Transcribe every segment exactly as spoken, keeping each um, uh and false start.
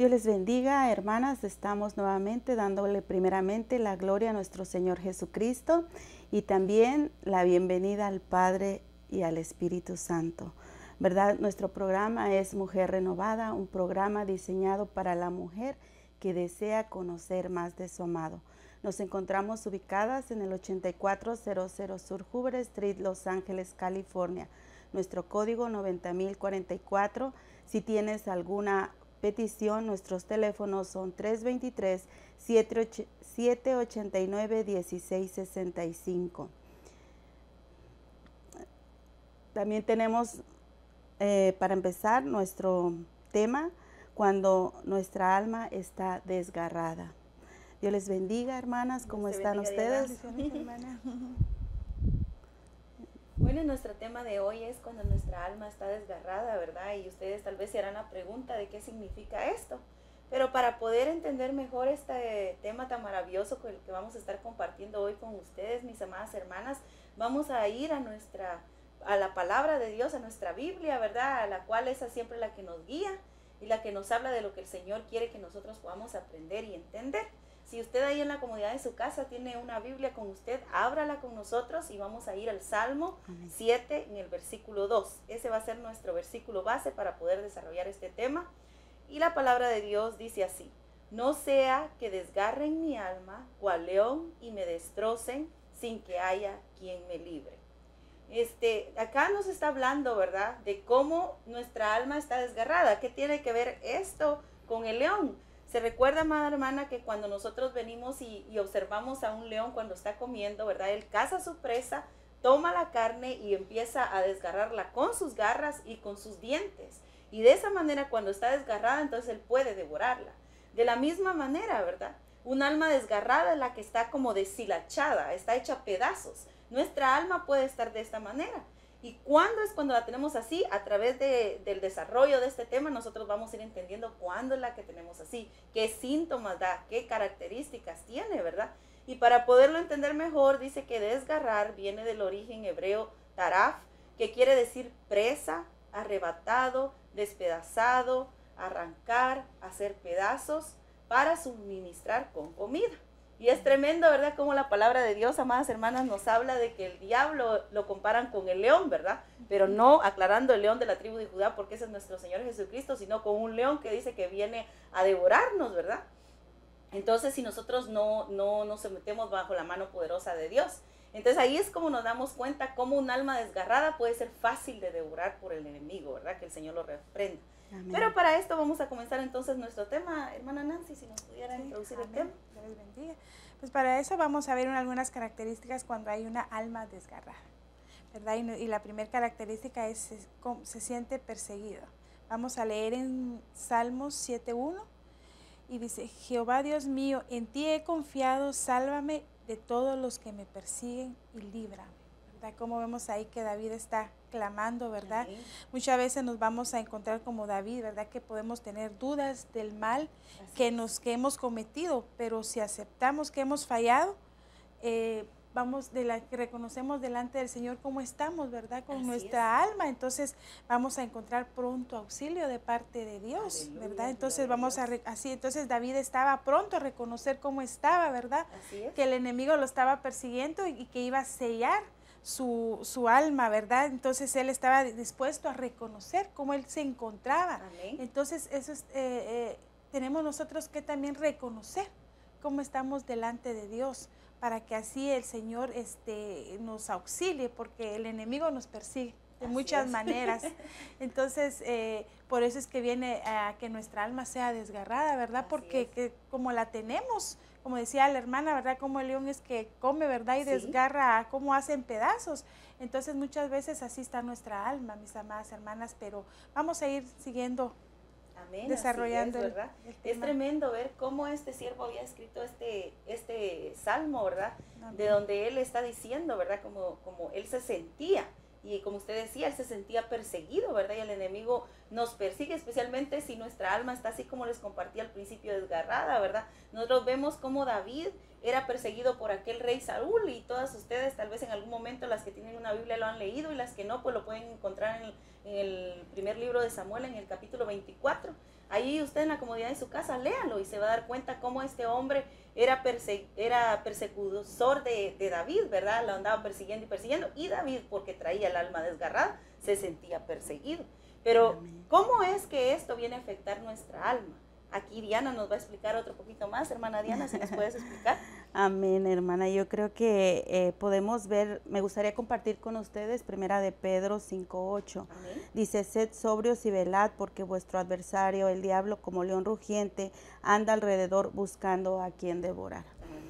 Dios les bendiga, hermanas. Estamos nuevamente dándole primeramente la gloria a nuestro Señor Jesucristo y también la bienvenida al Padre y al Espíritu Santo. ¿Verdad? Nuestro programa es Mujer Renovada, un programa diseñado para la mujer que desea conocer más de su amado. Nos encontramos ubicadas en el ochenta y cuatro cero cero Sur Hoover Street, Los Ángeles, California. Nuestro código noventa mil cuarenta y cuatro. Si tienes alguna petición, nuestros teléfonos son tres dos tres, siete ocho nueve, uno seis seis cinco. También tenemos, eh, para empezar, nuestro tema, cuando nuestra alma está desgarrada. Dios les bendiga, hermanas. ¿Cómo Dios están bendiga, ustedes? hermana. Bueno, nuestro tema de hoy es cuando nuestra alma está desgarrada, ¿verdad? Y ustedes tal vez se harán la pregunta de qué significa esto. Pero para poder entender mejor este tema tan maravilloso con el que vamos a estar compartiendo hoy con ustedes, mis amadas hermanas, vamos a ir a nuestra, a la palabra de Dios, a nuestra Biblia, ¿verdad? A la cual esa siempre la que nos guía y la que nos habla de lo que el Señor quiere que nosotros podamos aprender y entender. Si usted ahí en la comodidad de su casa tiene una Biblia con usted, ábrala con nosotros y vamos a ir al Salmo siete en el versículo dos. Ese va a ser nuestro versículo base para poder desarrollar este tema. Y la palabra de Dios dice así: no sea que desgarren mi alma cual león y me destrocen sin que haya quien me libre. Este, acá nos está hablando, ¿verdad?, de cómo nuestra alma está desgarrada. ¿Qué tiene que ver esto con el león? Se recuerda, amada hermana, que cuando nosotros venimos y, y observamos a un león cuando está comiendo, ¿verdad? Él caza su presa, toma la carne y empieza a desgarrarla con sus garras y con sus dientes. Y de esa manera, cuando está desgarrada, entonces él puede devorarla. De la misma manera, ¿verdad? Un alma desgarrada es la que está como deshilachada, está hecha a pedazos. Nuestra alma puede estar de esta manera. ¿Y cuándo es cuando la tenemos así? A través de, del desarrollo de este tema nosotros vamos a ir entendiendo cuándo es la que tenemos así, qué síntomas da, qué características tiene, ¿verdad? Y para poderlo entender mejor, dice que desgarrar viene del origen hebreo taraf, que quiere decir presa, arrebatado, despedazado, arrancar, hacer pedazos para suministrar con comida. Y es tremendo, ¿verdad?, como la palabra de Dios, amadas hermanas, nos habla de que el diablo lo comparan con el león, ¿verdad? Pero no aclarando el león de la tribu de Judá, porque ese es nuestro Señor Jesucristo, sino con un león que dice que viene a devorarnos, ¿verdad? Entonces, si nosotros no, no nos sometemos bajo la mano poderosa de Dios. Entonces, ahí es como nos damos cuenta cómo un alma desgarrada puede ser fácil de devorar por el enemigo, ¿verdad? Que el Señor lo reprenda. Amén. Pero para esto vamos a comenzar entonces nuestro tema. Hermana Nancy, si nos pudiera sí, introducir amén. El tema. Dios bendiga. Pues para eso vamos a ver algunas características cuando hay una alma desgarrada, ¿verdad? Y, y la primera característica es se, se siente perseguido. Vamos a leer en Salmos siete uno y dice: Jehová Dios mío, en ti he confiado, sálvame de todos los que me persiguen y líbrame. ¿Verdad? Como vemos ahí que David está clamando, ¿verdad? Sí. Muchas veces nos vamos a encontrar como David, ¿verdad? Que podemos tener dudas del mal que, nos, que hemos cometido, pero si aceptamos que hemos fallado, eh, vamos de la que reconocemos delante del Señor cómo estamos, ¿verdad? Con Así nuestra es. alma, entonces vamos a encontrar pronto auxilio de parte de Dios, Aleluya, ¿verdad? Entonces vamos a, así, entonces David estaba pronto a reconocer cómo estaba, ¿verdad? Así es. Que el enemigo lo estaba persiguiendo y, y que iba a sellar Su, su alma, ¿verdad? Entonces él estaba dispuesto a reconocer cómo él se encontraba. Amén. Entonces eso es, eh, eh, tenemos nosotros que también reconocer cómo estamos delante de Dios, para que así el Señor este, nos auxilie, porque el enemigo nos persigue de así muchas es. maneras. Entonces, eh, por eso es que viene a que nuestra alma sea desgarrada, ¿verdad? Así porque que, como la tenemos, como decía la hermana, ¿verdad? Como el león es que come, ¿verdad? Y sí. desgarra, como hacen pedazos. Entonces, muchas veces así está nuestra alma, mis amadas hermanas, pero vamos a ir siguiendo, Amén, desarrollando es, ¿verdad? El, el es tremendo ver cómo este siervo había escrito este, este salmo, ¿verdad? Amén. De donde él está diciendo, ¿verdad? Como, como él se sentía. Y como usted decía, él se sentía perseguido, ¿verdad? Y el enemigo nos persigue, especialmente si nuestra alma está así como les compartí al principio, desgarrada, ¿verdad? Nosotros vemos cómo David era perseguido por aquel rey Saúl, y todas ustedes tal vez en algún momento, las que tienen una Biblia lo han leído, y las que no, pues lo pueden encontrar en, en el primer libro de Samuel, en el capítulo veinticuatro. Ahí usted en la comodidad de su casa, léalo y se va a dar cuenta cómo este hombre era, perse era persecutor de, de David, ¿verdad? Lo andaba persiguiendo y persiguiendo. Y David, porque traía el alma desgarrada, se sentía perseguido. Pero, ¿cómo es que esto viene a afectar nuestra alma? Aquí Diana nos va a explicar otro poquito más. Hermana Diana, si nos puedes explicar. Amén, hermana. Yo creo que eh, podemos ver, me gustaría compartir con ustedes primera de Pedro cinco ocho. Dice, sed sobrios y velad, porque vuestro adversario, el diablo, como león rugiente, anda alrededor buscando a quien devorar.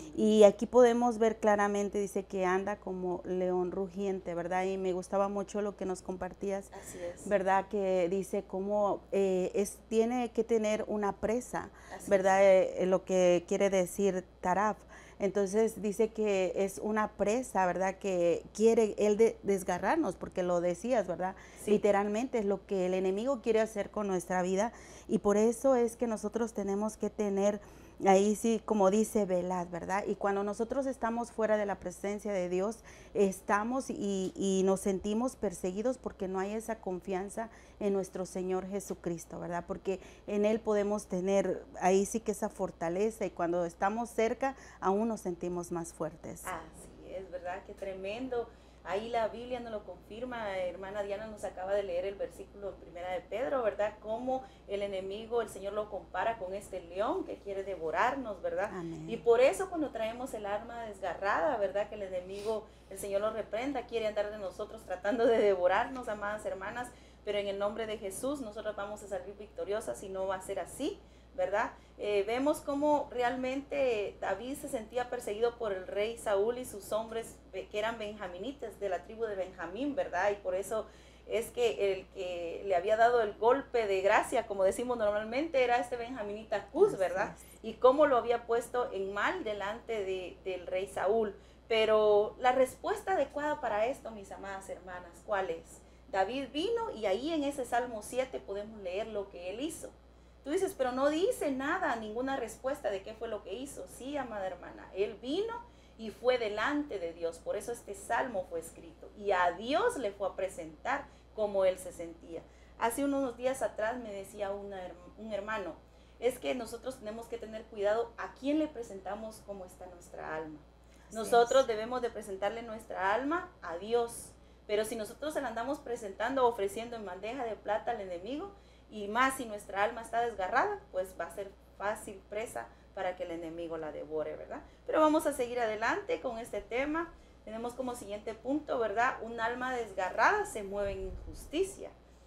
Y aquí podemos ver claramente, dice que anda como león rugiente, ¿verdad? Y me gustaba mucho lo que nos compartías, Así es. ¿verdad? Que dice cómo eh, es, tiene que tener una presa, Así ¿verdad? Eh, lo que quiere decir taraf. Entonces dice que es una presa, ¿verdad? Que quiere él de desgarrarnos, porque lo decías, ¿verdad? Sí. Literalmente es lo que el enemigo quiere hacer con nuestra vida, y por eso es que nosotros tenemos que tener, ahí sí, como dice, velad, ¿verdad? Y cuando nosotros estamos fuera de la presencia de Dios, estamos y, y nos sentimos perseguidos porque no hay esa confianza en nuestro Señor Jesucristo, ¿verdad? Porque en Él podemos tener, ahí sí que esa fortaleza, y cuando estamos cerca, aún nos sentimos más fuertes. Así es, ¿verdad? Qué tremendo. Ahí la Biblia nos lo confirma. Hermana Diana nos acaba de leer el versículo en primera de Pedro, ¿verdad? Cómo el enemigo, el Señor lo compara con este león que quiere devorarnos, ¿verdad? Amén. Y por eso cuando traemos el arma desgarrada, ¿verdad? Que el enemigo, el Señor lo reprenda, quiere andar de nosotros tratando de devorarnos, amadas hermanas, pero en el nombre de Jesús nosotros vamos a salir victoriosas y no va a ser así, ¿verdad? Eh, vemos cómo realmente David se sentía perseguido por el rey Saúl y sus hombres que eran benjaminitas, de la tribu de Benjamín, ¿verdad? Y por eso es que el que le había dado el golpe de gracia, como decimos normalmente, era este benjaminita Cus, ¿verdad? Y cómo lo había puesto en mal delante de, del rey Saúl. Pero la respuesta adecuada para esto, mis amadas hermanas, ¿cuál es? David vino, y ahí en ese Salmo siete podemos leer lo que él hizo. Tú dices, pero no dice nada, ninguna respuesta de qué fue lo que hizo. Sí, amada hermana, él vino y fue delante de Dios. Por eso este salmo fue escrito. Y a Dios le fue a presentar cómo él se sentía. Hace unos días atrás me decía una, un hermano, es que nosotros tenemos que tener cuidado a quién le presentamos cómo está nuestra alma. Así nosotros es. Debemos de presentarle nuestra alma a Dios. Pero si nosotros se la andamos presentando, ofreciendo en bandeja de plata al enemigo, y más si nuestra alma está desgarrada, pues va a ser fácil presa para que el enemigo la devore, ¿verdad? Pero vamos a seguir adelante con este tema. Tenemos como siguiente punto, ¿verdad? Un alma desgarrada se mueve en injusticia.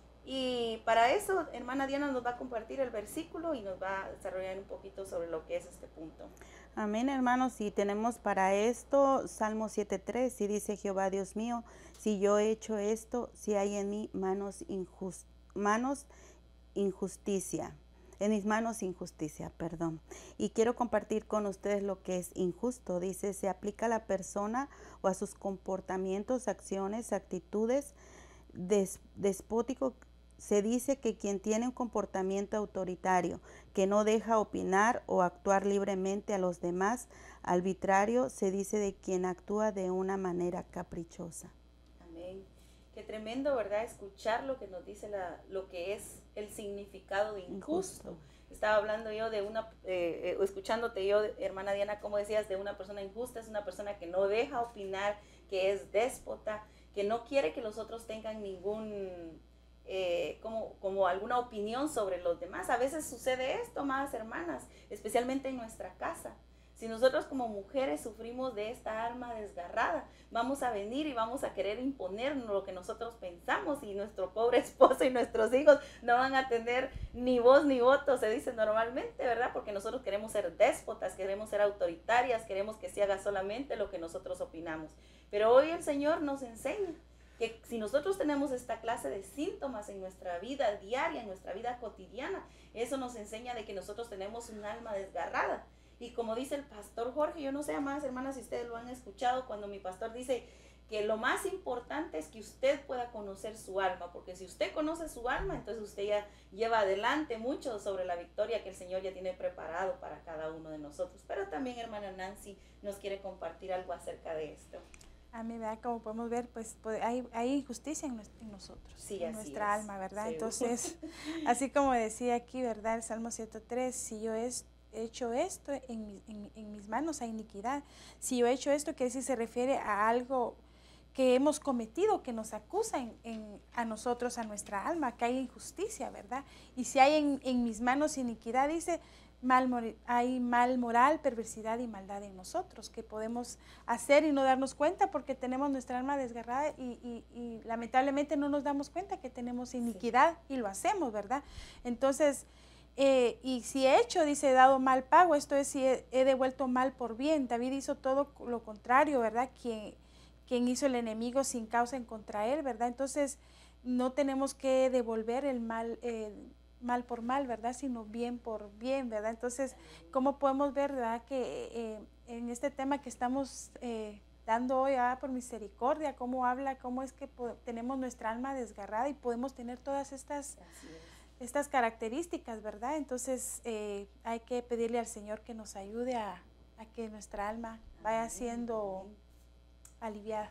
Y para eso, hermana Diana nos va a compartir el versículo y nos va a desarrollar un poquito sobre lo que es este punto. Amén, hermanos. Y tenemos para esto Salmo siete tres, y dice Jehová Dios mío, si yo he hecho esto, si hay en mí manos injustas, manos injusticia, en mis manos injusticia, perdón. Y quiero compartir con ustedes lo que es injusto. Dice, se aplica a la persona o a sus comportamientos, acciones, actitudes des, despótico. Se dice que quien tiene un comportamiento autoritario, que no deja opinar o actuar libremente a los demás, arbitrario, se dice de quien actúa de una manera caprichosa. Amén. Qué tremendo, ¿verdad? Escuchar lo que nos dice la, lo que es el significado de injusto. injusto. Estaba hablando yo de una, eh, escuchándote yo, hermana Diana, como decías, de una persona injusta, es una persona que no deja opinar, que es déspota, que no quiere que los otros tengan ningún, eh, como, como alguna opinión sobre los demás. A veces sucede esto, amadas hermanas, especialmente en nuestra casa. Si nosotros como mujeres sufrimos de esta alma desgarrada, vamos a venir y vamos a querer imponernos lo que nosotros pensamos, y nuestro pobre esposo y nuestros hijos no van a tener ni voz ni voto, se dice normalmente, ¿verdad? Porque nosotros queremos ser déspotas, queremos ser autoritarias, queremos que se haga solamente lo que nosotros opinamos. Pero hoy el Señor nos enseña que si nosotros tenemos esta clase de síntomas en nuestra vida diaria, en nuestra vida cotidiana, eso nos enseña de que nosotros tenemos un alma desgarrada. Y como dice el pastor Jorge, yo no sé, amadas hermanas, si ustedes lo han escuchado, cuando mi pastor dice que lo más importante es que usted pueda conocer su alma, porque si usted conoce su alma, entonces usted ya lleva adelante mucho sobre la victoria que el Señor ya tiene preparado para cada uno de nosotros. Pero también hermana Nancy nos quiere compartir algo acerca de esto. A mí, ¿verdad? Como podemos ver, pues hay, hay injusticia en, en nosotros, sí, en nuestra es. alma, ¿verdad? Sí. Entonces, así como decía aquí, ¿verdad? El Salmo ciento tres, si yo he hecho esto, en, mi, en, en mis manos hay iniquidad. Si yo he hecho esto, que decir, se refiere a algo que hemos cometido, que nos acusa en, en, a nosotros, a nuestra alma, que hay injusticia, ¿verdad? Y si hay en, en mis manos iniquidad, dice, mal, hay mal moral, perversidad y maldad en nosotros, que podemos hacer y no darnos cuenta porque tenemos nuestra alma desgarrada y, y, y lamentablemente no nos damos cuenta que tenemos iniquidad sí. y lo hacemos, ¿verdad? Entonces, eh, y si he hecho, dice, he dado mal pago, esto es, si he, he devuelto mal por bien. David hizo todo lo contrario, ¿verdad? Quien, quien hizo el enemigo sin causa en contra él, ¿verdad? Entonces, no tenemos que devolver el mal, eh, mal por mal, ¿verdad? Sino bien por bien, ¿verdad? Entonces, ¿cómo podemos ver, verdad? Que eh, en este tema que estamos eh, dando hoy, ah, por misericordia, cómo habla, cómo es que tenemos nuestra alma desgarrada y podemos tener todas estas, estas características, ¿verdad? Entonces, eh, hay que pedirle al Señor que nos ayude a, a que nuestra alma vaya siendo aliviada.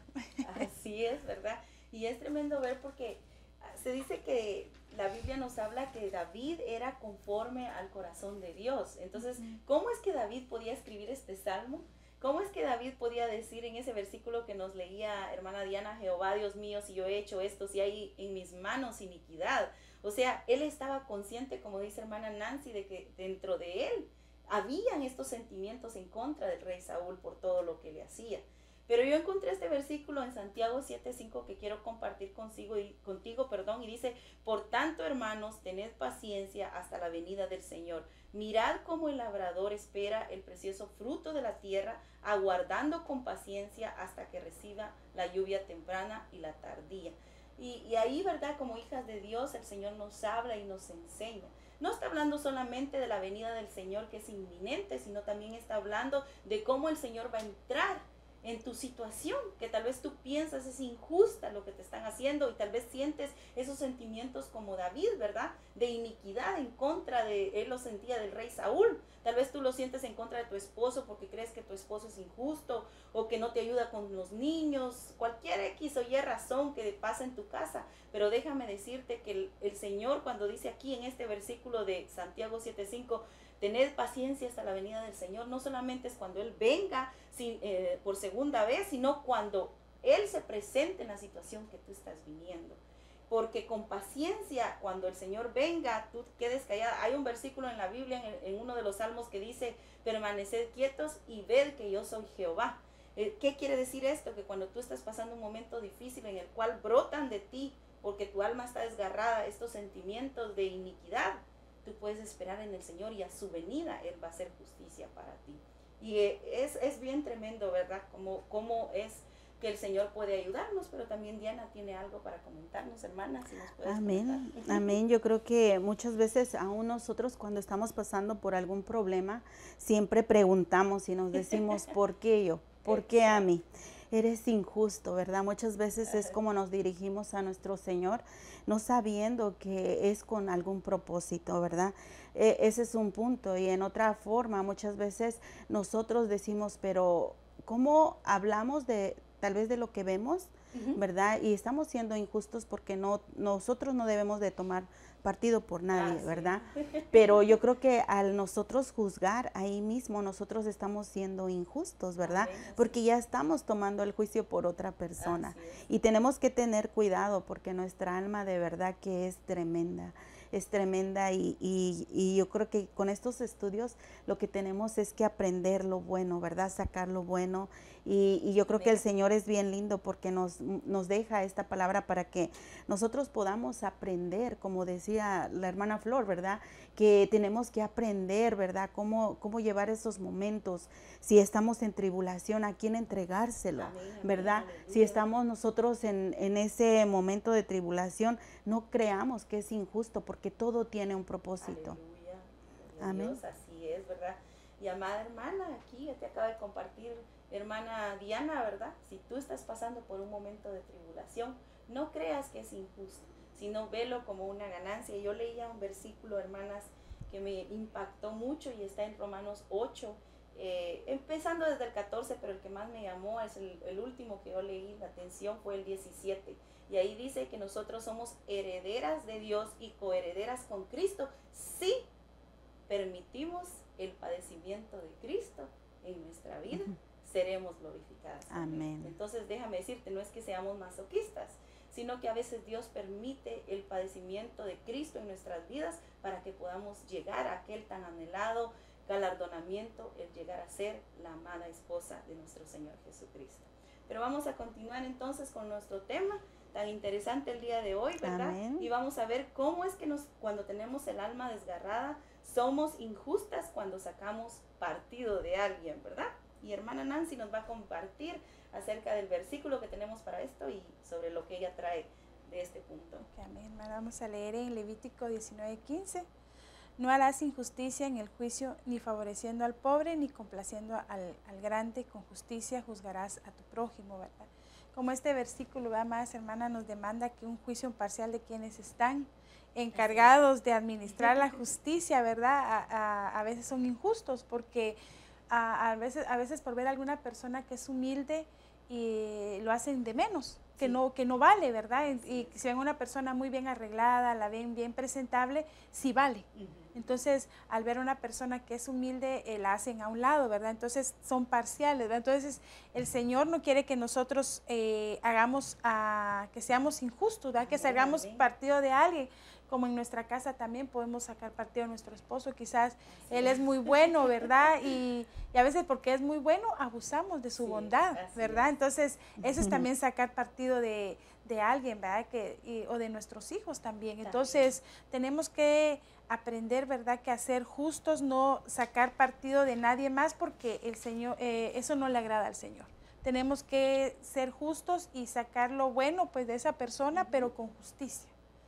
Así es, ¿verdad? Y es tremendo ver porque se dice que la Biblia nos habla que David era conforme al corazón de Dios. Entonces, ¿cómo es que David podía escribir este salmo? ¿Cómo es que David podía decir en ese versículo que nos leía hermana Diana, Jehová Dios mío, si yo he hecho esto, si hay en mis manos iniquidad? O sea, él estaba consciente, como dice hermana Nancy, de que dentro de él habían estos sentimientos en contra del rey Saúl por todo lo que le hacía. Pero yo encontré este versículo en Santiago siete cinco que quiero compartir consigo y, contigo, perdón, y dice, por tanto, hermanos, tened paciencia hasta la venida del Señor. Mirad cómo el labrador espera el precioso fruto de la tierra, aguardando con paciencia hasta que reciba la lluvia temprana y la tardía. Y, y ahí, ¿verdad? Como hijas de Dios, el Señor nos habla y nos enseña. No está hablando solamente de la venida del Señor que es inminente, sino también está hablando de cómo el Señor va a entrar en tu situación, que tal vez tú piensas es injusta lo que te están haciendo y tal vez sientes esos sentimientos como David, ¿verdad? De iniquidad en contra de, él lo sentía del rey Saúl. Tal vez tú lo sientes en contra de tu esposo porque crees que tu esposo es injusto o que no te ayuda con los niños, cualquier X o Y razón que pasa en tu casa. Pero déjame decirte que el, el Señor cuando dice aquí en este versículo de Santiago siete cinco, tened paciencia hasta la venida del Señor, no solamente es cuando Él venga sin, eh, por segunda vez, sino cuando Él se presente en la situación que tú estás viviendo. Porque con paciencia, cuando el Señor venga, tú quedes callada. Hay un versículo en la Biblia, en, en uno de los salmos, que dice, permaneced quietos y ved que yo soy Jehová. Eh, ¿Qué quiere decir esto? Que cuando tú estás pasando un momento difícil en el cual brotan de ti, porque tu alma está desgarrada, estos sentimientos de iniquidad, tú puedes esperar en el Señor y a su venida Él va a hacer justicia para ti. Y es, es bien tremendo, ¿verdad? Como, como es que el Señor puede ayudarnos, pero también Diana tiene algo para comentarnos, hermana, si nos puedes Amén, comentar. amén. Yo creo que muchas veces aún nosotros cuando estamos pasando por algún problema, siempre preguntamos y nos decimos, ¿por qué yo? ¿Por qué a mí? Eres injusto, ¿verdad? Muchas veces es como nos dirigimos a nuestro Señor, no sabiendo que es con algún propósito, ¿verdad? Eh, ese es un punto. Y en otra forma, muchas veces nosotros decimos, pero ¿cómo hablamos de tal vez de lo que vemos, uh-huh. ¿verdad? Y estamos siendo injustos porque no, nosotros no debemos de tomar partido por nadie, ah, ¿verdad? Sí. Pero yo creo que al nosotros juzgar ahí mismo, nosotros estamos siendo injustos, ¿verdad? Amén, porque ya estamos tomando el juicio por otra persona. Y tenemos que tener cuidado porque nuestra alma de verdad que es tremenda. Es tremenda y, y, y yo creo que con estos estudios lo que tenemos es que aprender lo bueno, ¿verdad? Sacar lo bueno y, y yo creo Amén. Que el Señor es bien lindo porque nos, nos deja esta palabra para que nosotros podamos aprender, como decía la hermana Flor, ¿verdad? Que tenemos que aprender, ¿verdad? Cómo, cómo llevar esos momentos, si estamos en tribulación, a quién entregárselo, Amén, ¿verdad? Amén, si estamos nosotros en, en ese momento de tribulación, no creamos que es injusto porque todo tiene un propósito. Aleluya. Amén. Dios, así es, ¿verdad? Y amada hermana, aquí ya te acaba de compartir, hermana Diana, ¿verdad? Si tú estás pasando por un momento de tribulación, no creas que es injusto, sino velo como una ganancia. Yo leía un versículo, hermanas, que me impactó mucho y está en Romanos ocho, eh, empezando desde el catorce, pero el que más me llamó es el, el último que yo leí, la atención fue el diecisiete. Y ahí dice que nosotros somos herederas de Dios y coherederas con Cristo si permitimos el padecimiento de Cristo en nuestra vida, seremos glorificadas. Amén. Entonces déjame decirte, no es que seamos masoquistas, sino que a veces Dios permite el padecimiento de Cristo en nuestras vidas para que podamos llegar a aquel tan anhelado galardonamiento, el llegar a ser la amada esposa de nuestro Señor Jesucristo. Pero vamos a continuar entonces con nuestro tema tan interesante el día de hoy, ¿verdad? Amén. Y vamos a ver cómo es que nos, cuando tenemos el alma desgarrada, somos injustas cuando sacamos partido de alguien, ¿verdad? Y hermana Nancy nos va a compartir acerca del versículo que tenemos para esto y sobre lo que ella trae de este punto. Okay, amén, hermana. Vamos a leer en Levítico diecinueve quince. No harás injusticia en el juicio, ni favoreciendo al pobre, ni complaciendo al, al grande. Con justicia juzgarás a tu prójimo, ¿verdad? Como este versículo, va más, hermana, nos demanda que un juicio imparcial de quienes están encargados de administrar la justicia, ¿verdad? A, a, a veces son injustos porque a, a, veces, a veces por ver a alguna persona que es humilde y lo hacen de menos, que, sí. no, que no vale, ¿verdad? Y, y si ven una persona muy bien arreglada, la ven bien presentable, sí vale. Uh-huh. Entonces, al ver a una persona que es humilde, eh, la hacen a un lado, ¿verdad? Entonces, son parciales, ¿verdad? Entonces, el Señor no quiere que nosotros eh, hagamos, uh, que seamos injustos, ¿verdad? Que salgamos partido de alguien. Como en nuestra casa también podemos sacar partido de nuestro esposo, quizás sí. él es muy bueno, ¿verdad? Y, y a veces porque es muy bueno, abusamos de su sí, bondad, ¿verdad? Es. Entonces, eso es también sacar partido de, de alguien, ¿verdad? Que, y, o de nuestros hijos también. Entonces, también. tenemos que aprender, ¿verdad? Que hacer justos, no sacar partido de nadie más, porque el Señor, eh, eso no le agrada al Señor. Tenemos que ser justos y sacar lo bueno, pues, de esa persona, uh-huh. pero con justicia.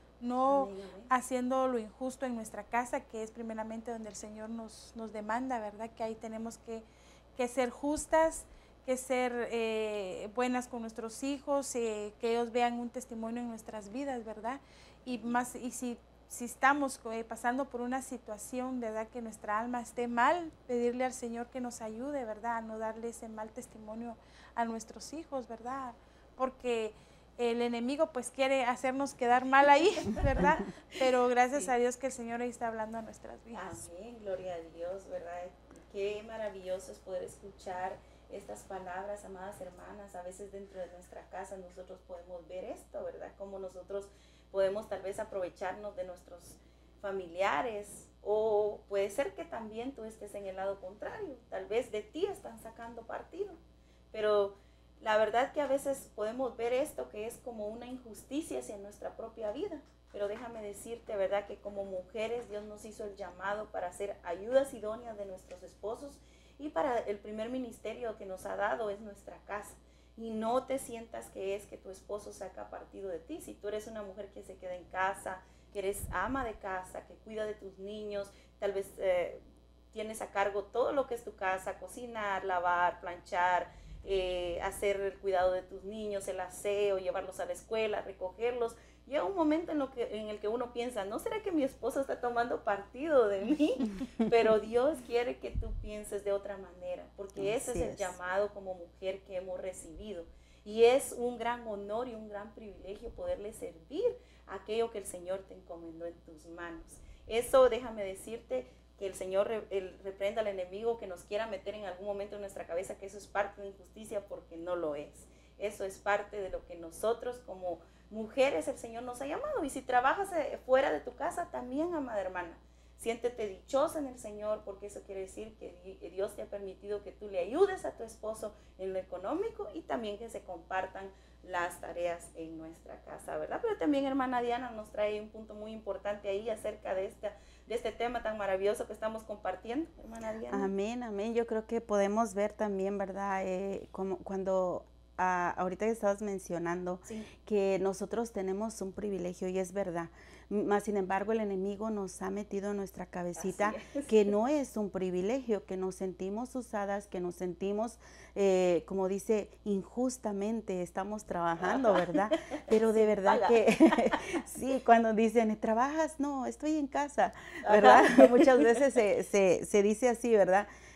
No amén, amén. Haciendo lo injusto en nuestra casa, que es primeramente donde el Señor nos, nos demanda, ¿verdad? Que ahí tenemos que, que ser justas, que ser eh, buenas con nuestros hijos, eh, que ellos vean un testimonio en nuestras vidas, ¿verdad? Y más y si, si estamos eh, pasando por una situación, ¿verdad? Que nuestra alma esté mal, pedirle al Señor que nos ayude, ¿verdad? A no darle ese mal testimonio a nuestros hijos, ¿verdad? Porque el enemigo pues quiere hacernos quedar mal ahí, ¿verdad? Pero gracias sí. a Dios que el Señor ahí está hablando a nuestras vidas. Amén, gloria a Dios, ¿verdad? Qué maravilloso es poder escuchar estas palabras, amadas hermanas. A veces dentro de nuestra casa nosotros podemos ver esto, ¿verdad? Cómo nosotros podemos tal vez aprovecharnos de nuestros familiares, o puede ser que también tú estés en el lado contrario, tal vez de ti están sacando partido, pero la verdad que a veces podemos ver esto que es como una injusticia hacia nuestra propia vida, pero déjame decirte, ¿verdad? Que como mujeres Dios nos hizo el llamado para ser ayudas idóneas de nuestros esposos, y para el primer ministerio que nos ha dado es nuestra casa. Y no te sientas que es que tu esposo saca partido de ti. Si tú eres una mujer que se queda en casa, que eres ama de casa, que cuida de tus niños, tal vez eh, tienes a cargo todo lo que es tu casa, cocinar, lavar, planchar, Eh, hacer el cuidado de tus niños, el aseo, llevarlos a la escuela, recogerlos. Llega un momento en, lo que, en el que uno piensa, ¿no será que mi esposo está tomando partido de mí? Pero Dios quiere que tú pienses de otra manera, porque ese es el es. llamado como mujer que hemos recibido. Y es un gran honor y un gran privilegio poderle servir a aquello que el Señor te encomendó en tus manos. Eso, déjame decirte, que el Señor re, el, reprenda al enemigo que nos quiera meter en algún momento en nuestra cabeza que eso es parte de injusticia, porque no lo es. Eso es parte de lo que nosotros como mujeres el Señor nos ha llamado. Y si trabajas fuera de tu casa también, amada hermana, siéntete dichosa en el Señor, porque eso quiere decir que Dios te ha permitido que tú le ayudes a tu esposo en lo económico y también que se compartan las tareas en nuestra casa, ¿verdad? Pero también hermana Diana nos trae un punto muy importante ahí acerca de esta de este tema tan maravilloso que estamos compartiendo, hermana Diana. Amén, amén. Yo creo que podemos ver también, ¿verdad? Eh, como cuando uh, ahorita que estabas mencionando sí. que nosotros tenemos un privilegio, y es verdad. Más sin embargo, el enemigo nos ha metido en nuestra cabecita que no es un privilegio, que nos sentimos usadas, que nos sentimos, eh, como dice, injustamente estamos trabajando, ¿verdad? Pero de verdad Paga. que sí, cuando dicen, ¿trabajas? No, estoy en casa, ¿verdad? Muchas veces se, se, se dice así, ¿verdad?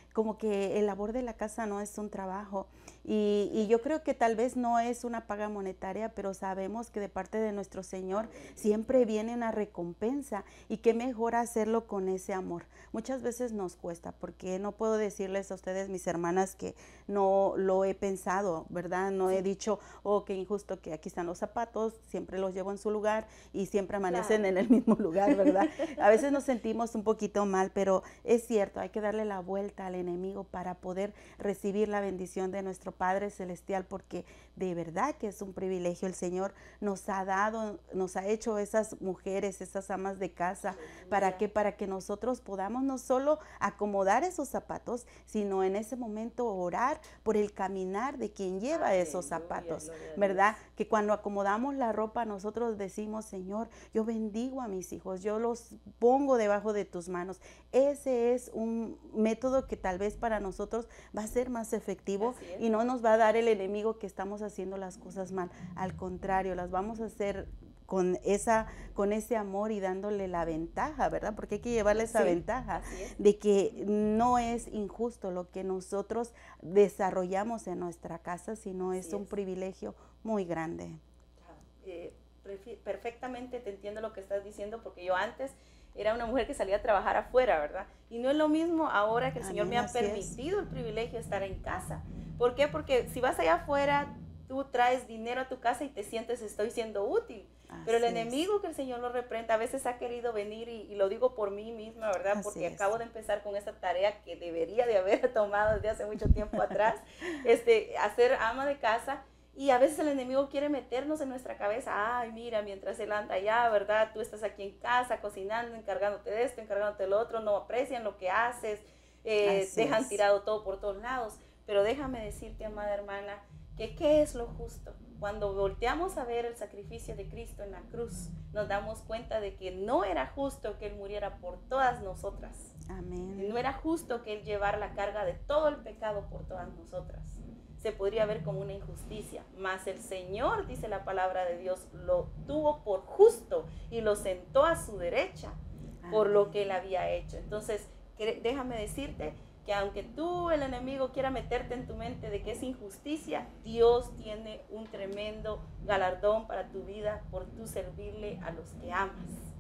como que el labor de la casa no es un trabajo. Y, y yo creo que tal vez no es una paga monetaria, pero sabemos que de parte de nuestro Señor siempre viene una recompensa, y qué mejor hacerlo con ese amor. Muchas veces nos cuesta, porque no puedo decirles a ustedes, mis hermanas, que no lo he pensado, ¿verdad? No he dicho, oh, qué injusto que aquí están los zapatos, siempre los llevo en su lugar y siempre amanecen Claro. en el mismo lugar, ¿verdad? A veces nos sentimos un poquito mal, pero es cierto, hay que darle la vuelta al enemigo para poder recibir la bendición de nuestro Padre Celestial, porque de verdad que es un privilegio. El Señor nos ha dado, nos ha hecho esas mujeres, esas amas de casa. ¿Para qué? Para que nosotros podamos no solo acomodar esos zapatos, sino en ese momento orar por el caminar de quien lleva Aleluya, esos zapatos, gloria a Dios. ¿verdad? Que cuando acomodamos la ropa, nosotros decimos, Señor, yo bendigo a mis hijos, yo los pongo debajo de tus manos. Ese es un método que tal vez para nosotros va a ser más efectivo, Así es. y no nos va a dar el enemigo que estamos haciendo las cosas mal. Al contrario, las vamos a hacer con esa, con ese amor y dándole la ventaja, ¿verdad? Porque hay que llevarle esa Sí, ventaja así es. de que no es injusto lo que nosotros desarrollamos en nuestra casa, sino es Así un es. privilegio muy grande. Ah, eh, prefi- perfectamente te entiendo lo que estás diciendo, porque yo antes era una mujer que salía a trabajar afuera, ¿verdad? Y no es lo mismo ahora que el Señor Amén, me ha así es. permitido el privilegio de estar en casa. ¿Por qué? Porque si vas allá afuera, tú traes dinero a tu casa y te sientes, estoy siendo útil. Pero el Así es. enemigo, que el Señor lo reprenda, a veces ha querido venir, y, y lo digo por mí misma, ¿verdad? Así Porque es. acabo de empezar con esa tarea que debería de haber tomado desde hace mucho tiempo atrás, este, hacer ama de casa. Y a veces el enemigo quiere meternos en nuestra cabeza, ay, mira, mientras él anda allá, ¿verdad? Tú estás aquí en casa cocinando, encargándote de esto, encargándote de lo otro, no aprecian lo que haces, eh, Así dejan es. tirado todo por todos lados. Pero déjame decirte, amada hermana, que qué es lo justo. Cuando volteamos a ver el sacrificio de Cristo en la cruz, nos damos cuenta de que no era justo que Él muriera por todas nosotras. Amén. No era justo que Él llevara la carga de todo el pecado por todas nosotras. Se podría ver como una injusticia, mas el Señor, dice la palabra de Dios, lo tuvo por justo y lo sentó a su derecha por Amén. lo que Él había hecho. Entonces, que- déjame decirte que aunque tú, el enemigo, quiera meterte en tu mente de que es injusticia, Dios tiene un tremendo galardón para tu vida por tú servirle a los que amas.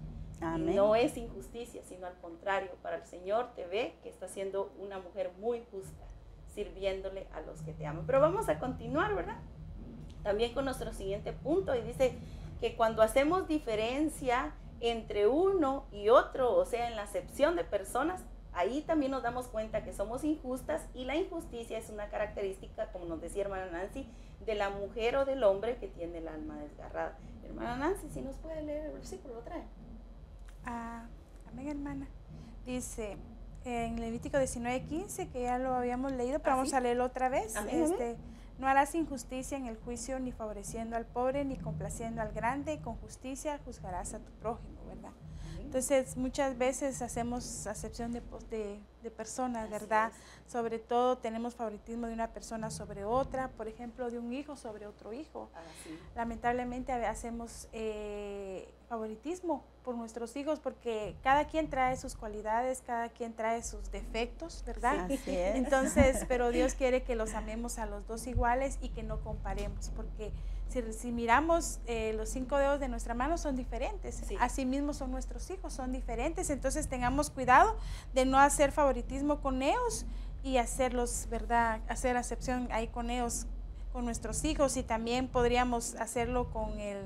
Amén. Y no es injusticia, sino al contrario, para el Señor te ve que estás siendo una mujer muy justa, sirviéndole a los que te aman. Pero vamos a continuar, ¿verdad? También con nuestro siguiente punto, y dice que cuando hacemos diferencia entre uno y otro, o sea, en la acepción de personas, ahí también nos damos cuenta que somos injustas, y la injusticia es una característica, como nos decía hermana Nancy, de la mujer o del hombre que tiene el alma desgarrada. Hermana Nancy, si nos puede leer el versículo, lo trae. Ah, amén, hermana. Dice en Levítico diecinueve quince, que ya lo habíamos leído, pero ¿Ah, vamos sí? a leerlo otra vez. Amén, Este, no harás injusticia en el juicio, ni favoreciendo al pobre, ni complaciendo al grande, y con justicia juzgarás a tu prójimo, ¿verdad? Entonces, muchas veces hacemos acepción de, pos- de, de personas, Así ¿verdad? es. Sobre todo tenemos favoritismo de una persona sobre otra, por ejemplo, de un hijo sobre otro hijo. Así. Lamentablemente a- hacemos eh, favoritismo por nuestros hijos, porque cada quien trae sus cualidades, cada quien trae sus defectos, ¿verdad? Así es. Entonces, pero Dios quiere que los amemos a los dos iguales y que no comparemos, porque si, si miramos eh, los cinco dedos de nuestra mano son diferentes, Sí. así mismo son nuestros hijos, son diferentes, entonces tengamos cuidado de no hacer favoritismo con ellos y hacerlos, ¿verdad? Hacer acepción ahí con ellos, con nuestros hijos, y también podríamos hacerlo con el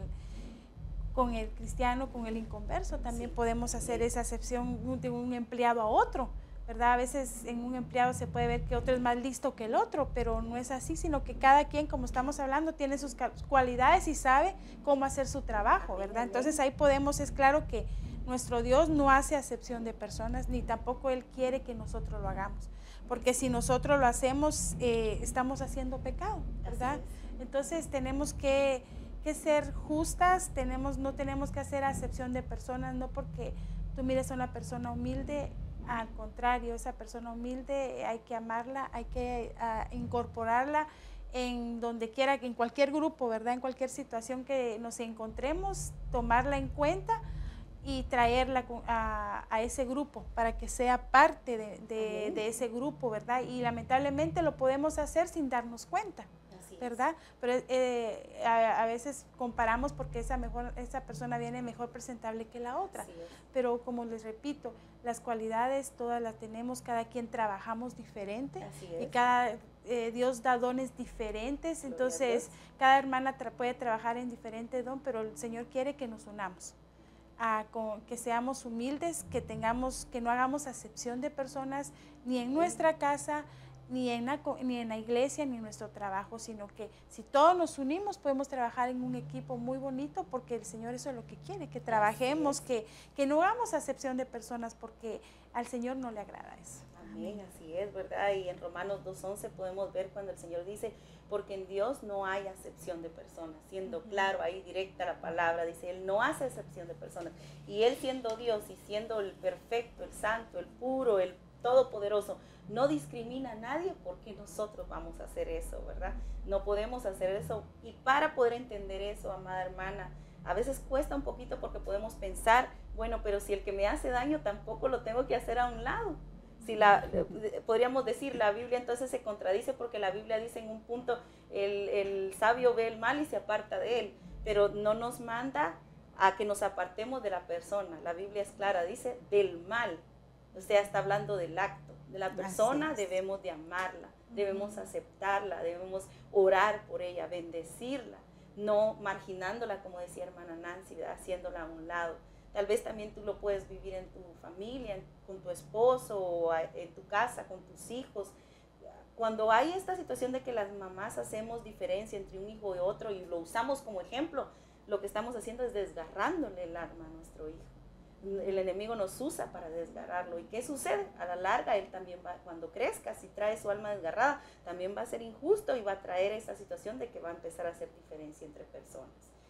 con el cristiano, con el inconverso, también Sí. podemos hacer Sí. esa acepción de un empleado a otro, ¿verdad? A veces en un empleado se puede ver que otro es más listo que el otro, pero no es así, sino que cada quien, como estamos hablando, tiene sus ca- cualidades y sabe cómo hacer su trabajo, ¿verdad? Entonces ahí podemos, es claro que nuestro Dios no hace acepción de personas, ni tampoco Él quiere que nosotros lo hagamos, porque si nosotros lo hacemos, eh, estamos haciendo pecado, ¿verdad? Así es. Entonces tenemos que, que ser justas, tenemos, no tenemos que hacer acepción de personas, no porque tú mires a una persona humilde, al contrario, esa persona humilde hay que amarla, hay que uh, incorporarla en donde quiera, en cualquier grupo, ¿verdad? En cualquier situación que nos encontremos, tomarla en cuenta y traerla a, a ese grupo para que sea parte de, de, de ese grupo, ¿verdad? Y lamentablemente lo podemos hacer sin darnos cuenta, ¿verdad? Pero eh, a, a veces comparamos porque esa, mejor, esa persona viene mejor presentable que la otra. Pero como les repito, las cualidades todas las tenemos, cada quien trabajamos diferente y cada eh, Dios da dones diferentes, Gloria entonces cada hermana tra puede trabajar en diferente don, pero el Señor quiere que nos unamos. A, con, que seamos humildes, que tengamos, que no hagamos acepción de personas ni en nuestra casa, ni en, la, ni en la iglesia, ni en nuestro trabajo, sino que si todos nos unimos podemos trabajar en un equipo muy bonito, porque el Señor eso es lo que quiere, que trabajemos, que, que no hagamos acepción de personas, porque al Señor no le agrada eso. Amén, así es, ¿verdad? Y en Romanos dos once podemos ver cuando el Señor dice, porque en Dios no hay acepción de personas, siendo uh-huh. claro, ahí directa la palabra, dice, Él no hace acepción de personas, y Él siendo Dios y siendo el perfecto, el santo, el puro, el todopoderoso, no discrimina a nadie, porque nosotros vamos a hacer eso, ¿verdad? No podemos hacer eso, y para poder entender eso, amada hermana, a veces cuesta un poquito porque podemos pensar, bueno, pero si el que me hace daño tampoco lo tengo que hacer a un lado. Si la, podríamos decir, la Biblia entonces se contradice, porque la Biblia dice en un punto, el, el sabio ve el mal y se aparta de él, pero no nos manda a que nos apartemos de la persona. La Biblia es clara, dice del mal, o sea, está hablando del acto. De la persona debemos de amarla, debemos aceptarla, debemos orar por ella, bendecirla, no marginándola, como decía hermana Nancy, haciéndola a un lado. Tal vez también tú lo puedes vivir en tu familia, con tu esposo, o en tu casa, con tus hijos. Cuando hay esta situación de que las mamás hacemos diferencia entre un hijo y otro y lo usamos como ejemplo, lo que estamos haciendo es desgarrándole el alma a nuestro hijo. El enemigo nos usa para desgarrarlo. ¿Y qué sucede? A la larga, él también va, cuando crezca, si trae su alma desgarrada, también va a ser injusto y va a traer esa situación de que va a empezar a hacer diferencia entre personas.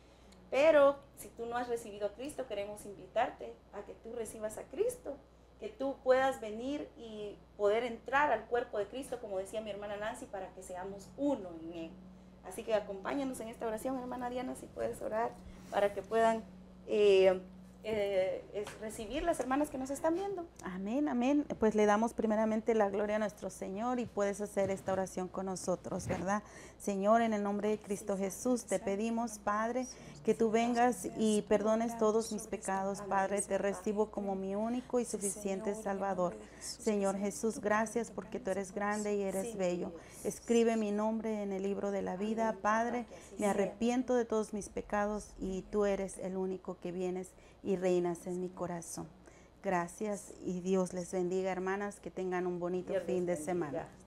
Pero si tú no has recibido a Cristo, queremos invitarte a que tú recibas a Cristo, que tú puedas venir y poder entrar al cuerpo de Cristo, como decía mi hermana Nancy, para que seamos uno en Él. Así que acompáñanos en esta oración, hermana Diana, si puedes orar, para que puedan eh, eh, es recibir las hermanas que nos están viendo. Amén, amén. Pues le damos primeramente la gloria a nuestro Señor, y puedes hacer esta oración con nosotros, ¿verdad? Señor, en el nombre de Cristo Jesús, te pedimos, Padre, que tú vengas y perdones todos mis pecados, Padre. Te recibo como mi único y suficiente Salvador. Señor Jesús, gracias porque tú eres grande y eres bello. Escribe mi nombre en el libro de la vida, Padre. Me arrepiento de todos mis pecados y tú eres el único que vienes y reinas en mi corazón. Gracias y Dios les bendiga, hermanas, que tengan un bonito fin de semana.